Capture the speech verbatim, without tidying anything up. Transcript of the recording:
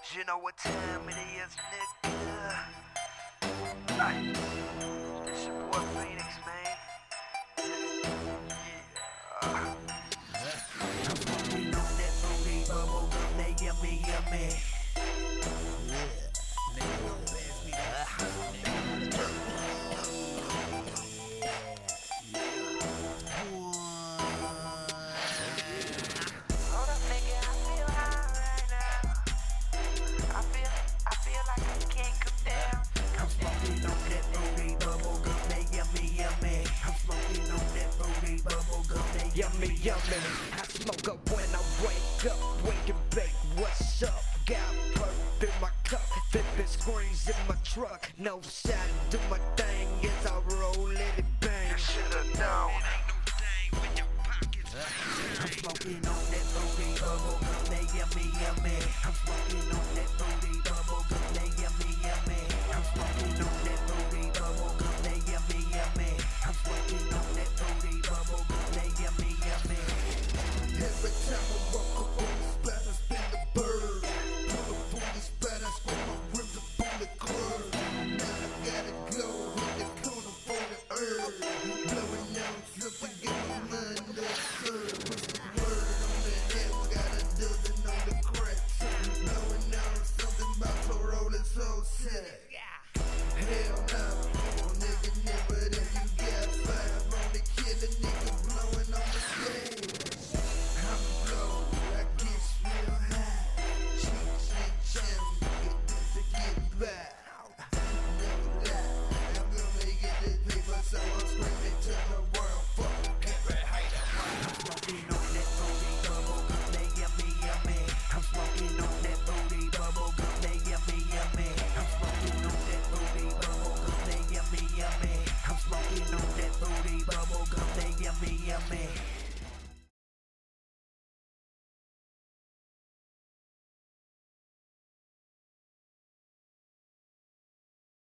You know what time it is, nigga. Like, it's your boy Phoenix, man. Yeah. I'm smoking on that booty bubble gum, that yummy, yummy. Yeah. Nigga, don't pass me that. Hold up, nigga, I feel high right now. I feel, I feel like I can't come down. I'm smoking on that booty bubble gum, that yummy, yummy. I'm smoking on that booty bubble gum, that yummy, yummy. I smoke up when I wake up, wake and bake, what's up? Got perp in my cup, flipping screens in my truck. No side, do my